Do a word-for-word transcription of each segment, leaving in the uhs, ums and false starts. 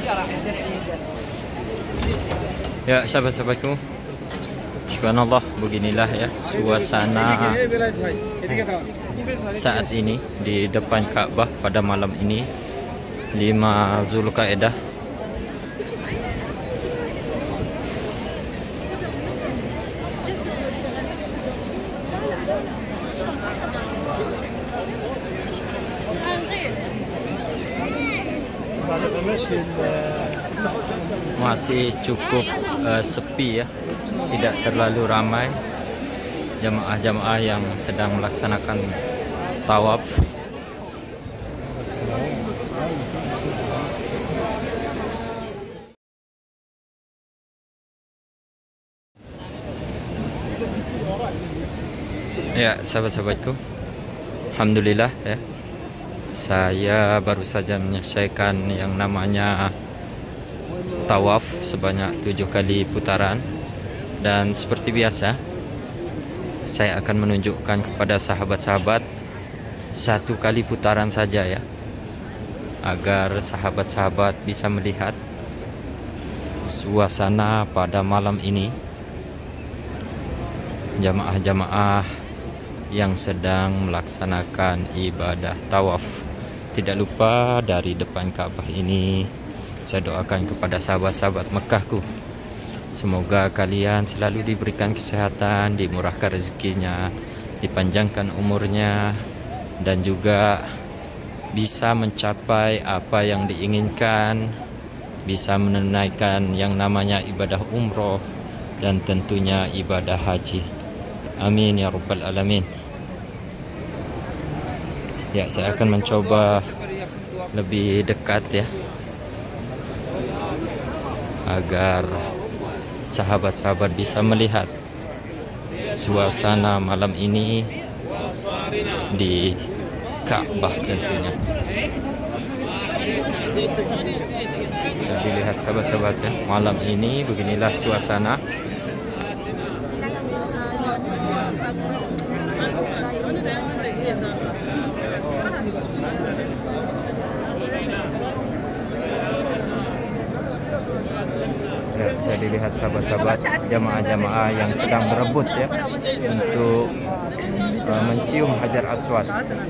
Ya, sahabat-sahabatku, subhanallah, beginilah ya suasana saat ini di depan Ka'bah pada malam ini lima Zulqa'dah. Masih cukup uh, sepi ya, tidak terlalu ramai jamaah-jamaah yang sedang melaksanakan tawaf. Ya, sahabat-sahabatku, alhamdulillah ya, saya baru saja menyelesaikan yang namanya tawaf sebanyak tujuh kali putaran, dan seperti biasa saya akan menunjukkan kepada sahabat-sahabat satu kali putaran saja ya, agar sahabat-sahabat bisa melihat suasana pada malam ini jamaah-jamaah yang sedang melaksanakan ibadah tawaf. Tidak lupa dari depan Ka'bah ini saya doakan kepada sahabat-sahabat Mekahku, semoga kalian selalu diberikan kesehatan, dimurahkan rezekinya, dipanjangkan umurnya, dan juga bisa mencapai apa yang diinginkan, bisa menunaikan yang namanya ibadah umroh dan tentunya ibadah haji. Amin ya rabbal alamin. Ya, saya akan mencoba lebih dekat ya, agar sahabat-sahabat bisa melihat suasana malam ini di Ka'bah tentunya. Bisa dilihat sahabat-sahabat ya, malam ini beginilah suasana. Ya, bisa dilihat sahabat-sahabat jamaah-jamaah yang sedang berebut ya untuk uh, mencium Hajar Aswad.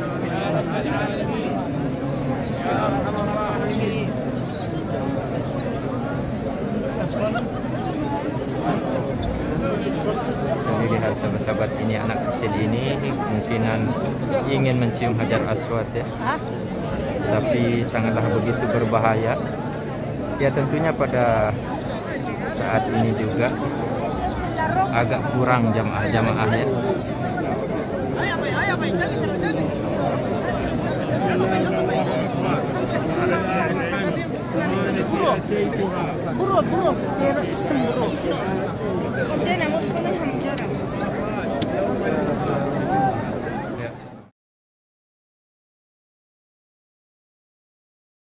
Bisa dilihat sahabat-sahabat, ini anak kecil ini kemungkinan ingin mencium Hajar Aswad ya, tapi sangatlah begitu berbahaya. Ya, tentunya pada saat ini juga agak kurang jamaah-jamaah ya.